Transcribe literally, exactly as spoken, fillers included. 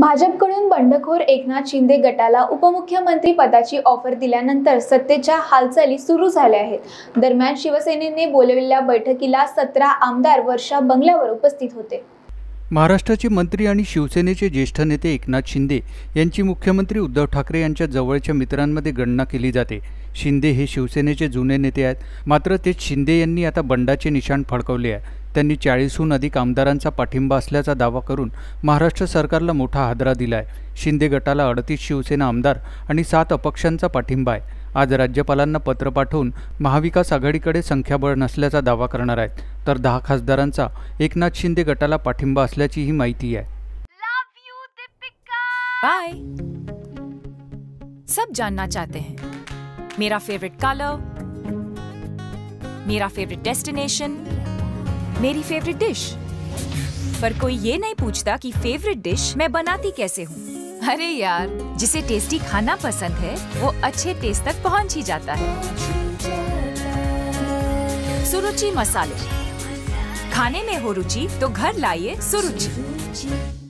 भाजपकडून बंडखोर एकनाथ शिंदे गटाला उपमुख्यमंत्री पदाची ऑफर दिल्यानंतर सत्तेच्या हालचाली सुरू झाल्या आहेत। दरम्यान शिवसेनेने बोलवलेल्या बैठकीला सतरा आमदार वर्षा बंगल्यावर उपस्थित होते। महाराष्ट्राचे मंत्री आणि शिवसेनेचे ज्येष्ठ नेते एकनाथ शिंदे यांची मुख्यमंत्री उद्धव ठाकरे यांच्या जवळच्या मित्रांमध्ये गणना केली जाते। शिंदे हे शिवसेनेचे जुने नेते आहेत, मात्र तेच शिंदे यांनी आता बंडाचे निशाण फडकवले आहे। त्यांनी चाळीसहून अधिक आमदारांचा पाठिंबा असल्याचा दावा करून महाराष्ट्र सरकारला मोठा हादरा दिला आहे। शिंदे गटाला अडतीस शिवसेना आमदार आणि सात अपक्षांचा पाठिंबा आहे। आज राज्यपालांना पत्र पाठवून महाविकास आघाडीकडे संख्याबळ नसल्याचा दावा करणार आहेत, तर दहा खासदारांचा एकनाथ शिंदे गटाला पाठिंबा असल्याची ही माहिती आहे। बाय। सब जानना चाहते हैं मेरा फेवरेट कलर, मेरा फेवरेट डेस्टिनेशन, मेरी फेवरेट डिश, पर कोई ये नहीं पूछता कि फेवरेट डिश मैं बनाती कैसे हूँ। अरे यार, जिसे टेस्टी खाना पसंद है वो अच्छे टेस्ट तक पहुँच ही जाता है। सुरुचि मसाले, खाने में हो रुचि तो घर लाइए सुरुचि।